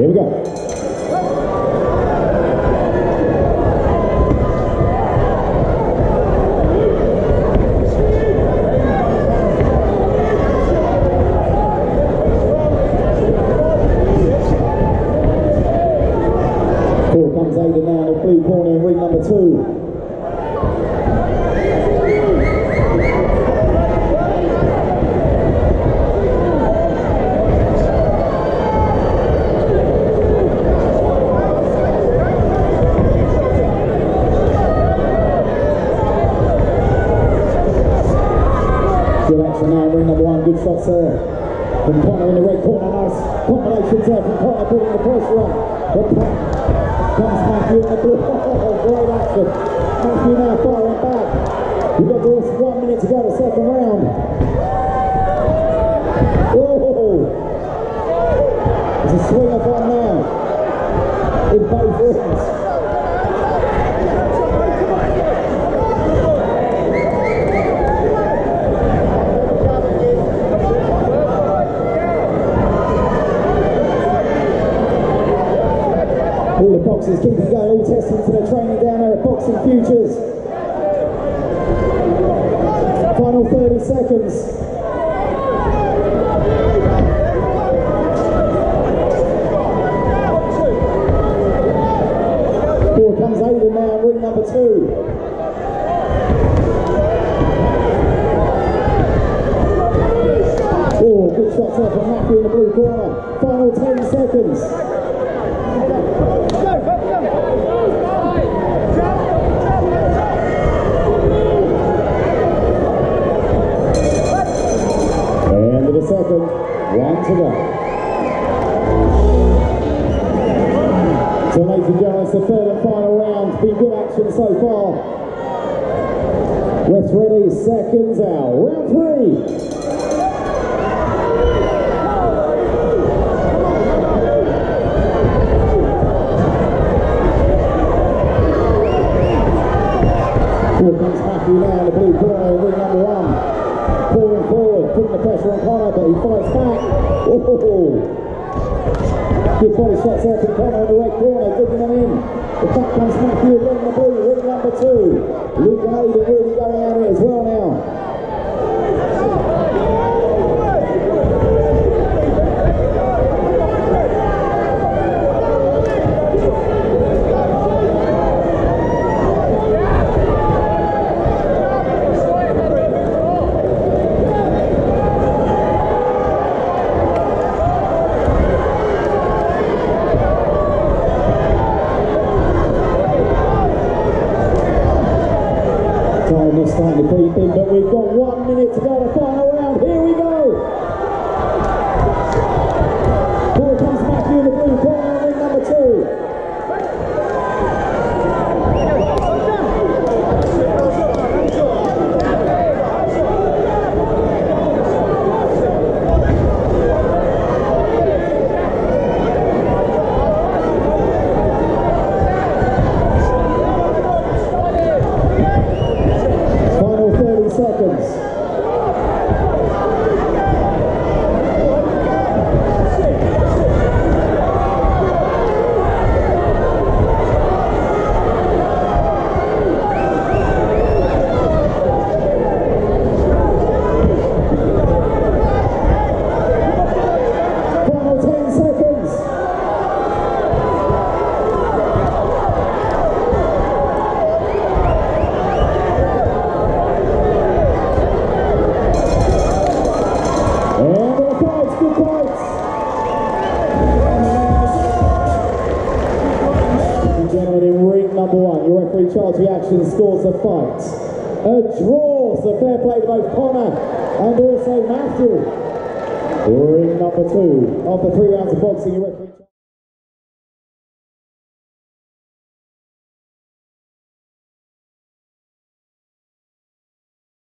Here we go. Comes Aiden now in the blue corner in ring number 2. Good action now in ring number 1. Good shots there from Connor in the red corner. Nice combinations there from Connor putting the pressure on. The pack. Comes Mathew in the blue. Oh, great action. Mathew now firing back. We've got just 1 minute to go to the second round. Oh! There's a swing off on now. In both rings. All the boxers keep it going, all testing to their training down there at Boxing Futures. Final 30 seconds. Here comes Aiden now in ring number 2. Oh, good shots there from Mathew in the blue corner. Final 10 seconds. Second, 1 to go. So ladies and gentlemen, it's the third and final round. Been good action so far. Refs ready, seconds out. Round 3. Here comes Mathew now in the blue corner in ring number 1. Pouring forward, putting the pressure on Connor, but he fights back. Oh! Good body shots there from Connor in the red corner, digging them in. The back comes Mathew again in the blue, ring number 2. Luke and Aiden really going at it as well now. Time is starting to creep in, but we've got 1 minute to go to final round. Here we go. Here comes Mathew in the blue corner, ring number 2. Seconds. Final 10 seconds. Gentlemen, in ring number 1, your referee Charles Reaction scores the fight. A draw, so fair play to both Connor and also Mathew. Ring number 2, after 3 rounds of boxing, your referee